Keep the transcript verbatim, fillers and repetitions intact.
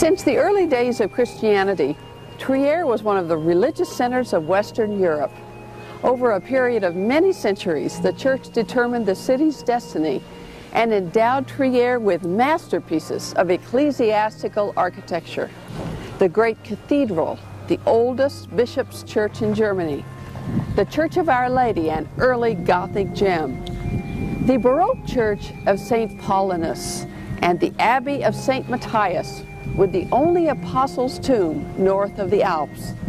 Since the early days of Christianity, Trier was one of the religious centers of Western Europe. Over a period of many centuries, the church determined the city's destiny and endowed Trier with masterpieces of ecclesiastical architecture. The great cathedral, the oldest bishop's church in Germany, the Church of Our Lady, an early Gothic gem, the Baroque church of Saint Paulinus, and the Abbey of Saint Matthias, with the only apostle's tomb north of the Alps.